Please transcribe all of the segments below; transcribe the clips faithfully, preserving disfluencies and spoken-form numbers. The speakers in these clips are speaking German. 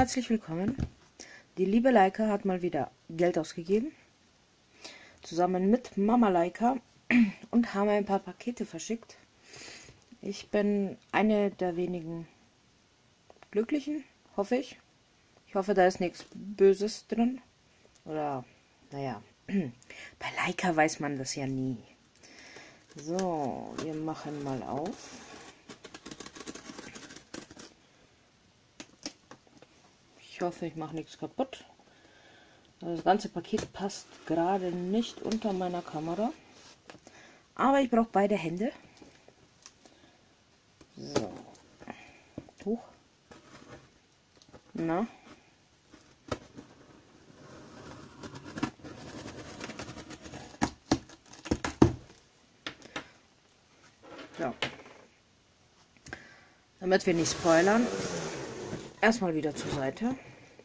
herzlich willkommen. Die liebe Leica hat mal wieder Geld ausgegeben, zusammen mit Mama Leica, und haben ein paar Pakete verschickt. Ich bin eine der wenigen Glücklichen, hoffe ich. Ich hoffe, da ist nichts Böses drin. Oder, naja, bei Leica weiß man das ja nie. So, wir machen mal auf. Ich hoffe, ich mache nichts kaputt. Das ganze Paket passt gerade nicht unter meiner Kamera. Aber ich brauche beide Hände. So. Hoch. Na. So. Damit wir nicht spoilern, erstmal wieder zur Seite.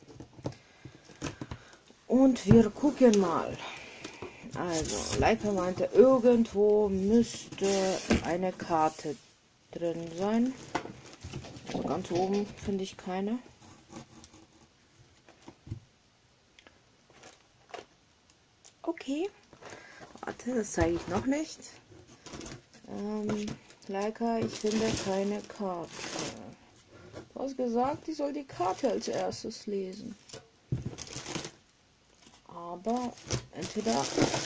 Und wir gucken mal. Also, Leica meinte, irgendwo müsste eine Karte drin sein. Also ganz oben finde ich keine. Okay. Warte, das zeige ich noch nicht. Ähm, Leica, ich finde keine Karte. Du hast gesagt, ich soll die Karte als erstes lesen. Aber entweder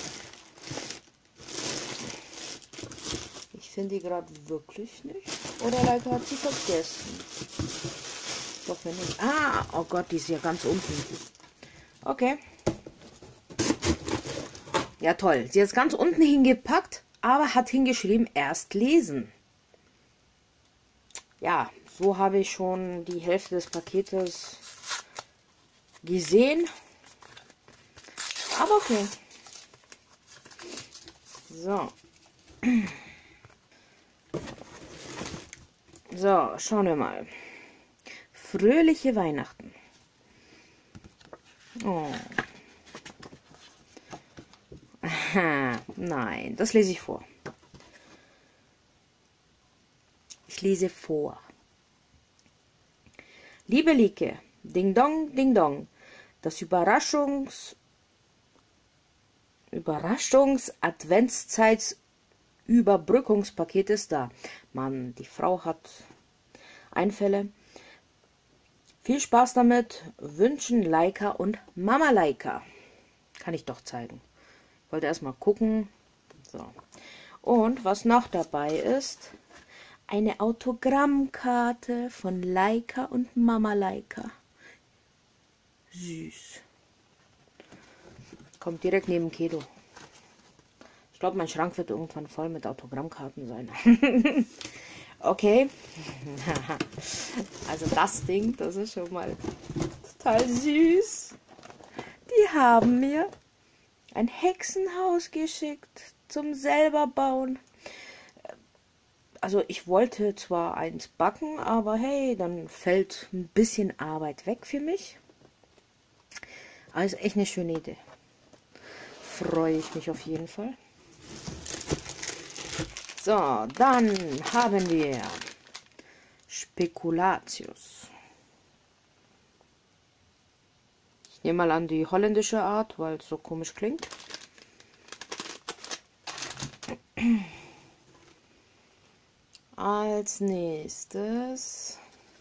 ich finde die gerade wirklich nicht, oder Leica hat sie vergessen. Ich hoffe nicht. Ah, oh Gott, die ist ja ganz unten. Okay. Ja, toll. Sie hat es ganz unten hingepackt, aber hat hingeschrieben, erst lesen. Ja, so habe ich schon die Hälfte des Paketes gesehen. Aber okay. So. So, schauen wir mal. Fröhliche Weihnachten. Oh. Aha, nein, das lese ich vor. Ich lese vor. Liebe Lieke, Ding Dong, Ding Dong. Das Überraschungs... Überraschungs-Adventszeits-Überbrückungspaket ist da. Mann, die Frau hat Einfälle. Viel Spaß damit. Wünschen Leica und Mama Leica. Kann ich doch zeigen. Ich wollte erstmal gucken. So. Und was noch dabei ist, eine Autogrammkarte von Leica und Mama Leica. Süß. Kommt direkt neben Kedo. Ich glaube, mein Schrank wird irgendwann voll mit Autogrammkarten sein. Okay. Also das Ding, das ist schon mal total süß. Die haben mir ein Hexenhaus geschickt zum selber bauen. Also ich wollte zwar eins backen, aber hey, dann fällt ein bisschen Arbeit weg für mich. Also echt eine schöne Idee. Freue ich mich auf jeden Fall. So, dann haben wir Spekulatius. Ich nehme mal an die holländische Art, weil es so komisch klingt. Als nächstes,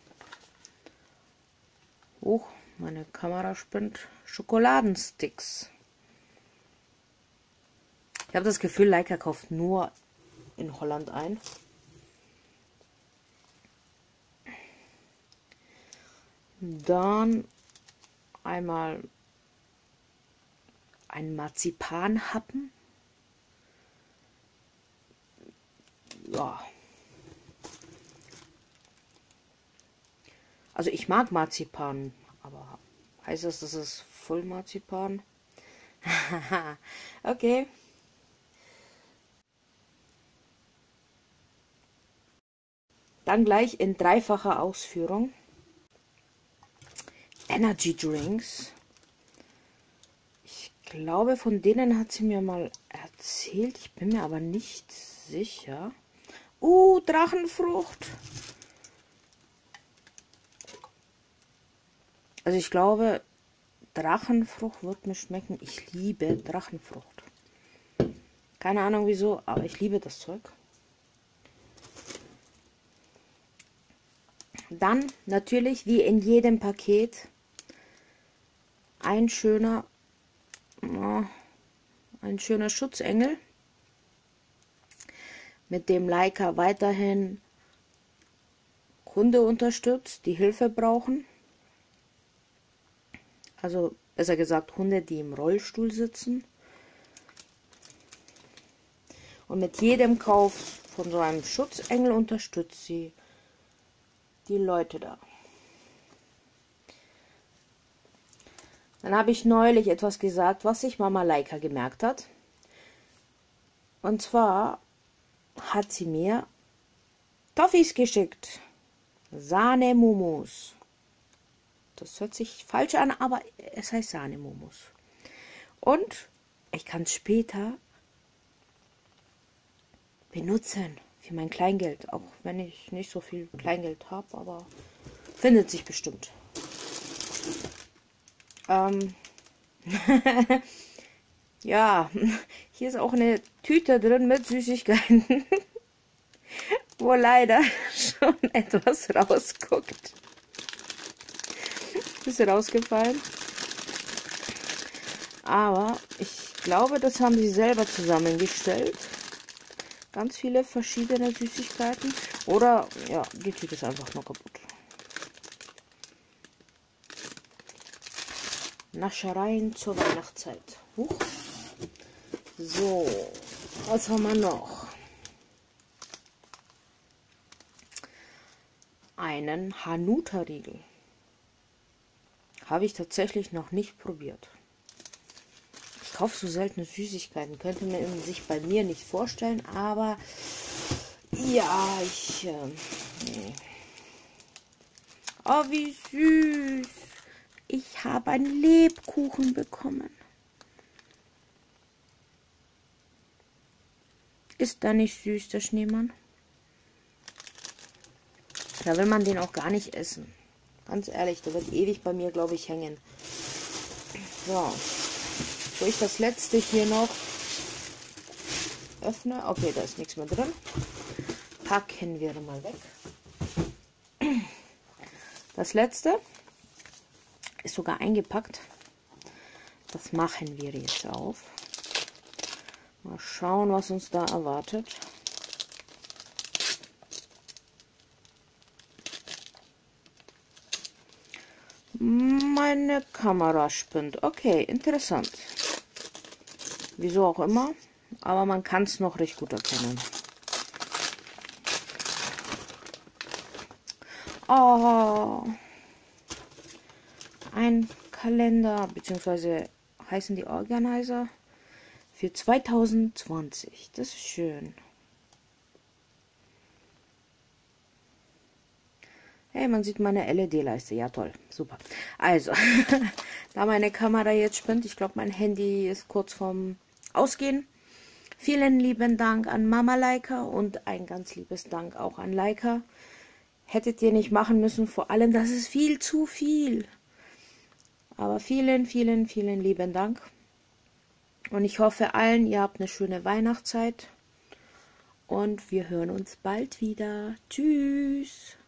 oh, meine Kamera spinnt, Schokoladensticks. Ich habe das Gefühl, Leica kauft nur in Holland ein. Dann einmal ein Marzipanhappen. Ja. Also ich mag Marzipan, aber heißt das, das ist Vollmarzipan? Okay. Dann gleich in dreifacher Ausführung. Energy Drinks. Ich glaube, von denen hat sie mir mal erzählt. Ich bin mir aber nicht sicher. Uh, Drachenfrucht. Also ich glaube, Drachenfrucht wird mir schmecken. Ich liebe Drachenfrucht. Keine Ahnung wieso, aber ich liebe das Zeug. Dann natürlich, wie in jedem Paket, ein schöner, oh, ein schöner Schutzengel, mit dem Leica weiterhin Hunde unterstützt, die Hilfe brauchen. Also besser gesagt Hunde, die im Rollstuhl sitzen. Und mit jedem Kauf von so einem Schutzengel unterstützt sie die Leute da. Dann habe ich neulich etwas gesagt, was sich Mama Leica gemerkt hat. Und zwar hat sie mir Toffees geschickt. Sahne-Mumus. Das hört sich falsch an, aber es heißt Sahne-Mumus. Und ich kann es später benutzen für mein Kleingeld. Auch wenn ich nicht so viel Kleingeld habe, aber findet sich bestimmt. Ähm ja, hier ist auch eine Tüte drin mit Süßigkeiten, wo leider schon etwas rausguckt. Ist rausgefallen. Aber ich glaube, das haben sie selber zusammengestellt. Ganz viele verschiedene Süßigkeiten. Oder, ja, die Tüte ist einfach nur kaputt. Naschereien zur Weihnachtszeit. Huch. So, was haben wir noch? Einen Hanuta-Riegel. Habe ich tatsächlich noch nicht probiert. Ich kaufe so seltene Süßigkeiten. Könnte man sich bei mir nicht vorstellen, aber ja, ich... Äh, nee. Oh, wie süß. Ich habe einen Lebkuchen bekommen. Ist da nicht süß, der Schneemann? Da will man den auch gar nicht essen. Ganz ehrlich, der wird ewig bei mir, glaube ich, hängen. So. So, ich das letzte hier noch öffne. Okay, da ist nichts mehr drin. Packen wir mal weg. Das letzte ist sogar eingepackt. Das machen wir jetzt auf. Mal schauen, was uns da erwartet. Meine Kamera spinnt. Okay, interessant. Wieso auch immer. Aber man kann es noch recht gut erkennen. Oh. Ein Kalender, beziehungsweise heißen die Organizer für zwanzig zwanzig. Das ist schön. Hey, man sieht meine L E D-Leiste. Ja, toll. Super. Also, da meine Kamera jetzt spinnt, ich glaube, mein Handy ist kurz vorm Ausgehen. Vielen lieben Dank an Mama Leica und ein ganz liebes Dank auch an Leica. Hättet ihr nicht machen müssen, vor allem, das ist viel zu viel. Aber vielen, vielen, vielen lieben Dank. Und ich hoffe allen, ihr habt eine schöne Weihnachtszeit. Und wir hören uns bald wieder. Tschüss.